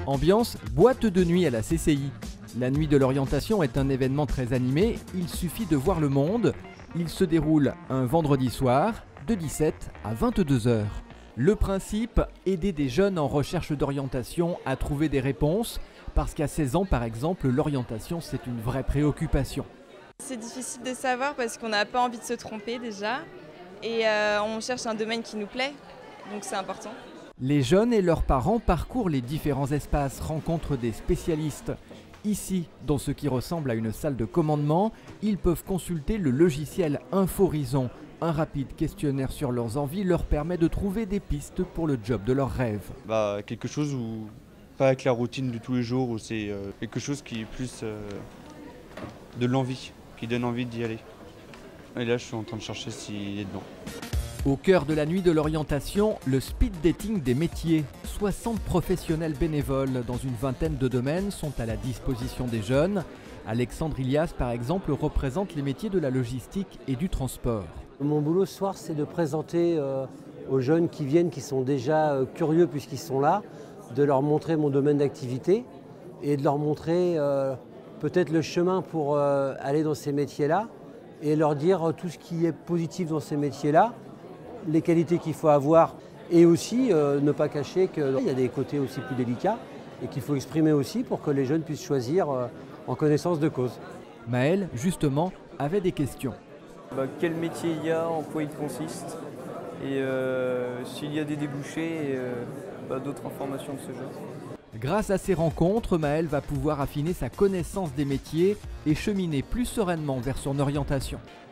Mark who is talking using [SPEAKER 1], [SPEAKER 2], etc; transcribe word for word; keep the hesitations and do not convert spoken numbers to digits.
[SPEAKER 1] Ambiance boîte de nuit à la C C I. La nuit de l'orientation est un événement très animé, il suffit de voir le monde. Il se déroule un vendredi soir de dix-sept à vingt-deux heures. Le principe, aider des jeunes en recherche d'orientation à trouver des réponses, parce qu'à seize ans par exemple, l'orientation c'est une vraie préoccupation.
[SPEAKER 2] C'est difficile de savoir parce qu'on n'a pas envie de se tromper déjà et euh, on cherche un domaine qui nous plaît, donc c'est important.
[SPEAKER 1] Les jeunes et leurs parents parcourent les différents espaces, rencontrent des spécialistes. Ici, dans ce qui ressemble à une salle de commandement, ils peuvent consulter le logiciel Inforison. Un rapide questionnaire sur leurs envies leur permet de trouver des pistes pour le job de leurs rêves.
[SPEAKER 3] Bah, quelque chose où, pas avec la routine de tous les jours, où c'est euh, quelque chose qui est plus euh, de l'envie, qui donne envie d'y aller. Et là, je suis en train de chercher s'il est dedans.
[SPEAKER 1] Au cœur de la nuit de l'orientation, le speed dating des métiers. soixante professionnels bénévoles dans une vingtaine de domaines sont à la disposition des jeunes. Alexandre Ilias, par exemple, représente les métiers de la logistique et du transport.
[SPEAKER 4] Mon boulot ce soir, c'est de présenter euh, aux jeunes qui viennent, qui sont déjà euh, curieux puisqu'ils sont là, de leur montrer mon domaine d'activité et de leur montrer euh, peut-être le chemin pour euh, aller dans ces métiers-là et leur dire tout ce qui est positif dans ces métiers-là, les qualités qu'il faut avoir et aussi euh, ne pas cacher qu'il y a des côtés aussi plus délicats et qu'il faut exprimer aussi pour que les jeunes puissent choisir euh, en connaissance de cause.
[SPEAKER 1] Maël, justement, avait des questions.
[SPEAKER 5] Bah, quel métier il y a, en quoi il consiste et euh, s'il y a des débouchés et euh, bah, d'autres informations de ce genre.
[SPEAKER 1] Grâce à ces rencontres, Maël va pouvoir affiner sa connaissance des métiers et cheminer plus sereinement vers son orientation.